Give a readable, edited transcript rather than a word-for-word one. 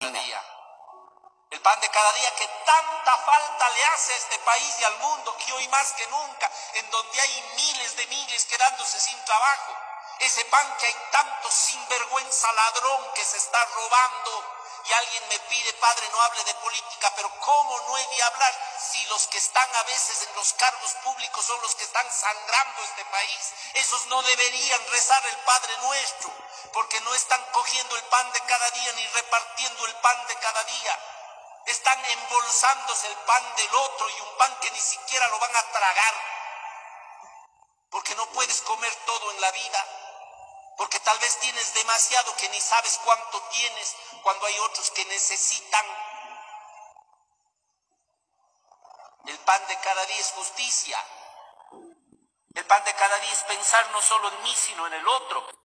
día. El pan de cada día que tanta falta le hace a este país y al mundo, y hoy más que nunca, en donde hay miles de miles quedándose sin trabajo. Ese pan que hay tanto sinvergüenza ladrón que se está robando. Y alguien me pide, padre, no hable de política, pero ¿cómo no he de hablar si los que están a veces en los cargos públicos son los que están sangrando este país? Esos no deberían rezar el Padre Nuestro, porque no están cogiendo el pan de cada día ni repartiendo el pan de cada día. Están embolsándose el pan del otro y un pan que ni siquiera lo van a tragar. Porque no puedes comer todo en la vida. Porque tal vez tienes demasiado que ni sabes cuánto tienes cuando hay otros que necesitan. El pan de cada día es justicia. El pan de cada día es pensar no solo en mí, sino en el otro.